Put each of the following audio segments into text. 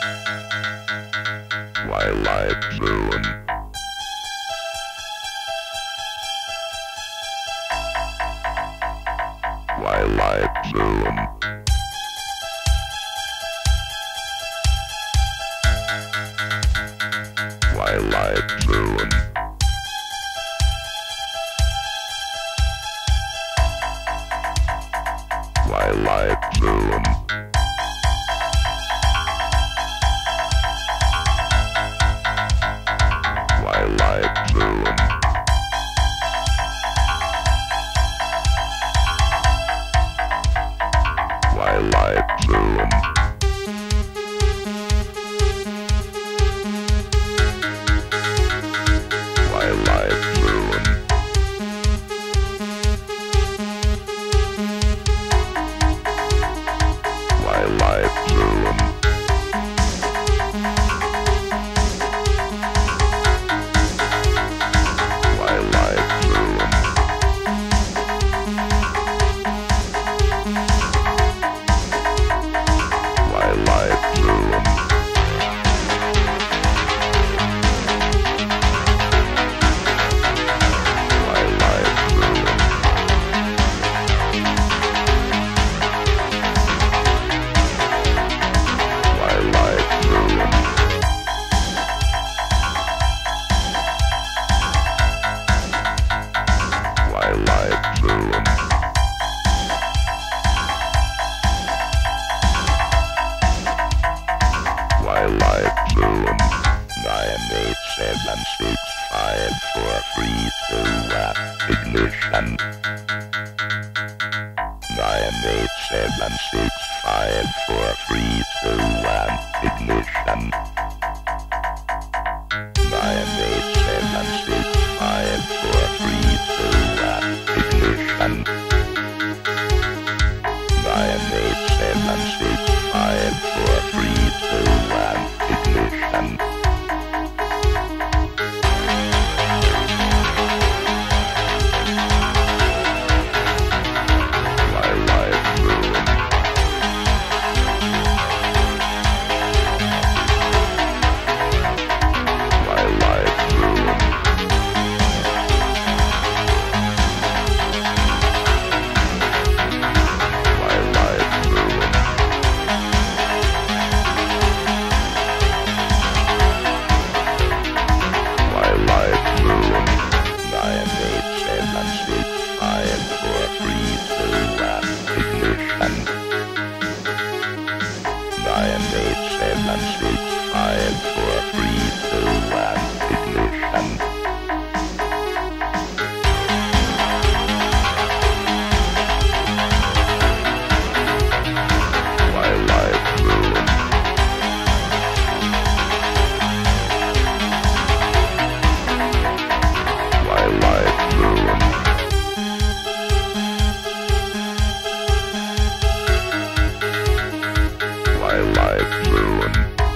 Twilight Zone. Twilight Zone. Twilight Zone. Twilight Zone. Twilight Zone. Twilight Zone. Twilight Zone. Twilight Zone. Twilight Zone. Twilight Zone. Twilight Zone. Twilight Zone. Twilight Zone. Twilight Zone. 987654321. Ignition. 987654321. Ignition. 987654321. Ignition. 987654321. Ignition. Twilight Zone. Twilight Zone. Twilight Zone. Twilight Zone. 987654321. Ignition. 987654321. Ignition. Twilight Zone. Twilight Zone. Twilight Zone.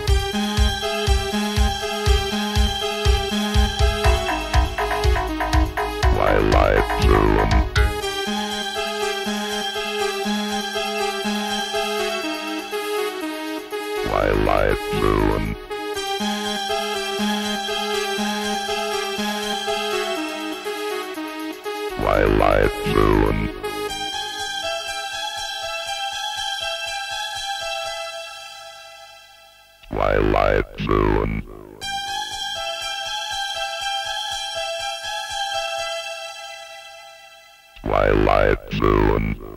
Twilight Zone. Twilight Zone. Twilight Zone. Twilight Zone. Twilight Zone.